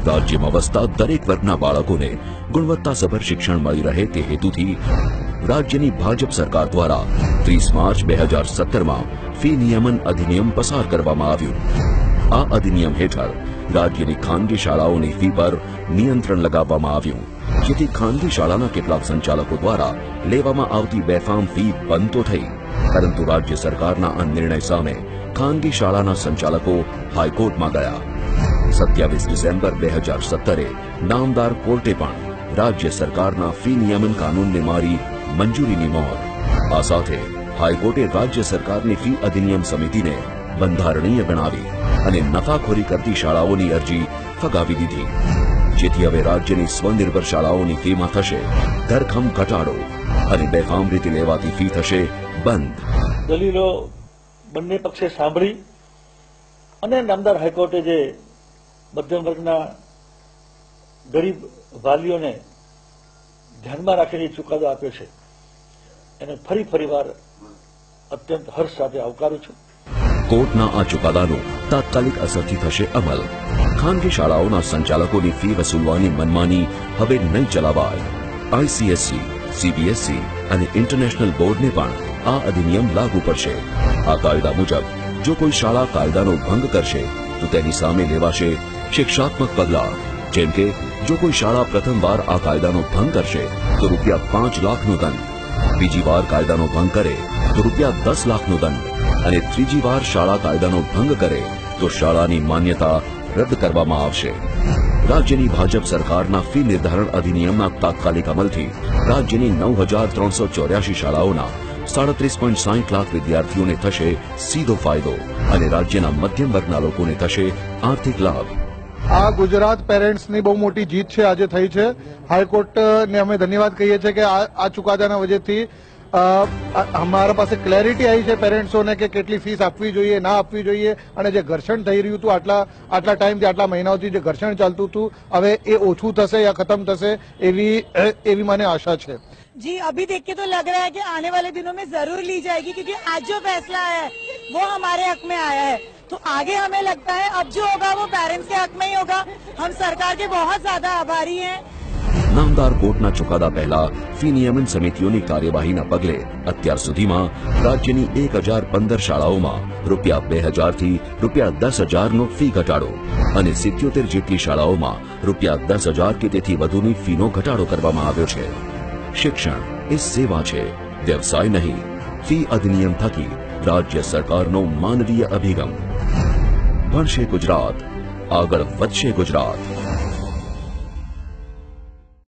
રાજ્યમાં વસતા દરેક વર્ગના બાળકોને ગુણવત્તાસભર શિક્ષણ મળી રહે તે હેતુથી રાજ્યની ભાજપ સરકાર દ્વારા 30 માર્ચ 2017માં ફી નિયમન અધિનિયમ પસાર કરવામાં આવ્યું। આ અધિનિયમ હેઠળ રાજ્યની ખાનગી શાળાઓની ફી પર નિયંત્રણ લગાવવામાં આવ્યું, જેથી ખાનગી શાળાના કેટલાક સંચાલકો દ્વારા લેવામાં આવતી બેફામ ફી બંધ તો થઈ, પરંતુ રાજ્ય સરકારના આ નિર્ણય સામે ખાનગી શાળાના સંચાલકો હાઈકોર્ટમાં ગયા। 27 ડિસેમ્બર 2017 નામદાર કોર્ટે પણ રાજ્ય સરકારના ફી નિયમન કાનૂનને મારી મંજૂરીની મહોર। આ સાથે હાઈકોર્ટે રાજ્ય સરકારની ફી અધિનિયમ સમિતિને બંધારણીય ગણાવી અને નફાખોરી કરતી શાળાઓની અરજી ફગાવી દીધી, જેથી હવે રાજ્યની સ્વનિર્ભર શાળાઓની ફીમાં થશે ધરખમ ઘટાડો અને બેફામ રીતે લેવાતી ફી થશે બંધ। દલીલો બંને પક્ષે સાંભળી અને નામદાર હાઈકોર્ટે જે મધ્યમ વર્ગના ગરીબ વાલીઓને ધ્યાનમાં રાખીને ચુકાદો આપ્યો છે એને ફરીવાર અત્યંત હર્ષ સાથે આવકારું છું। કોર્ટના આ ચુકાદાનો તાત્કાલિક અસરથી થશે અમલ। ખાનગી શાળાઓના સંચાલકોની ફી વસૂલવાની મનમાની હવે નહીં ચલાવાય। આઈસીએસસી, સીબીએસઈ અને ઇન્ટરનેશનલ બોર્ડને પણ આ અધિનિયમ લાગુ પડશે। આ કાયદા મુજબ જો કોઈ શાળા કાયદાનો ભંગ કરશે તો તેની સામે લેવાશે શિક્ષાત્મક પગલાં, જેમ કે જો કોઈ શાળા પ્રથમવાર આ કાયદાનો ભંગ કરશે તો ₹5 લાખનો દંડ, બીજી વાર કાયદાનો ભંગ કરે તો ₹10 લાખનો દંડ અને ત્રીજી વાર શાળા કાયદાનો ભંગ કરે તો શાળાની માન્યતા રદ કરવામાં આવશે। રાજ્યની ભાજપ સરકારના ફી નિર્ધારણ અધિનિયમના તાત્કાલિક અમલથી રાજ્યની 9,384 શાળાઓના 37.60 લાખ વિદ્યાર્થીઓને થશે સીધો ફાયદો અને રાજ્યના મધ્યમ વર્ગના લોકોને થશે આર્થિક લાભ। આ ગુજરાત પેરેન્ટ્સની બહુ મોટી જીત છે આજે થઈ છે। હાઈકોર્ટને અમે ધન્યવાદ કહીએ છીએ કે આ ચુકાદાના વજહથી અમારા પાસે ક્લેરિટી આવી છે પેરેન્ટ્સોને કે કેટલી ફીસ આપવી જોઈએ, ના આપવી જોઈએ, અને જે ઘર્ષણ થઈ રહ્યું હતું આટલા ટાઈમથી, આટલા મહિનાઓથી જે ઘર્ષણ ચાલતું હતું હવે એ ઓછું થશે યા ખતમ થશે એવી મને આશા છે। जी अभी देख के तो लग रहा है कि आने वाले दिनों में जरूर ली जाएगी, क्योंकि आज जो फैसला आया है वो हमारे हक में आया है, तो आगे हमें लगता है अब जो होगा वो पेरेंट्स के हक में ही होगा। हम सरकार के बहुत ज्यादा आभारी हैं। नामदार कोर्टના ચુકાદા પહેલા ફી નિયમન સમિતિઓની કાર્યવાહીના પગલે અત્યાર સુધીમાં રાજ્યની 1015 શાળાઓમાં ₹2000 થી ₹10,000 નો ફી ઘટાડો અને 77 જેટલી શાળાઓમાં ₹10,000 કે તેથી વધુની ફીનો ઘટાડો કરવામાં આવ્યો છે। શિક્ષણ એ સેવા છે, વ્યવસાય નહીં। ફી અધિનિયમ થકી રાજ્ય સરકારનો માનવીય અભિગમ। ભણશે ગુજરાત, આગળ વધશે ગુજરાત।